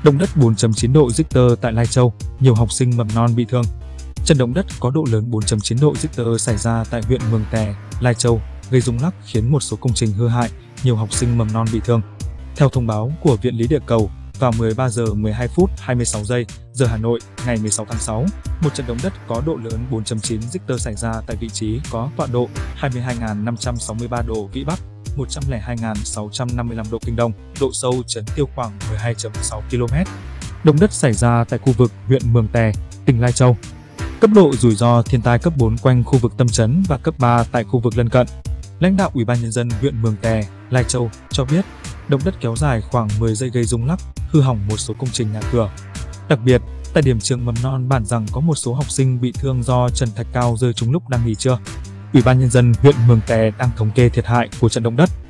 Động đất 4.9 độ Richter tại Lai Châu, nhiều học sinh mầm non bị thương. Trận động đất có độ lớn 4.9 độ Richter xảy ra tại huyện Mường Tè, Lai Châu, gây rung lắc khiến một số công trình hư hại, nhiều học sinh mầm non bị thương. Theo thông báo của Viện Lý địa cầu, vào 13 giờ 12 phút 26 giây giờ Hà Nội, ngày 16 tháng 6, một trận động đất có độ lớn 4.9 Richter xảy ra tại vị trí có tọa độ 22.563 độ Vĩ Bắc, 102.655 độ Kinh Đông, độ sâu chấn tiêu khoảng 12.6 km. Động đất xảy ra tại khu vực huyện Mường Tè, tỉnh Lai Châu. Cấp độ rủi ro thiên tai cấp 4 quanh khu vực tâm chấn và cấp 3 tại khu vực lân cận. Lãnh đạo Ủy ban Nhân dân huyện Mường Tè, Lai Châu cho biết, động đất kéo dài khoảng 10 giây gây rung lắc, hư hỏng một số công trình nhà cửa. Đặc biệt, tại điểm trường mầm non Bản Giằng có một số học sinh bị thương do trần thạch cao rơi trúng lúc đang nghỉ trưa. Ủy ban Nhân dân huyện Mường Tè đang thống kê thiệt hại của trận động đất.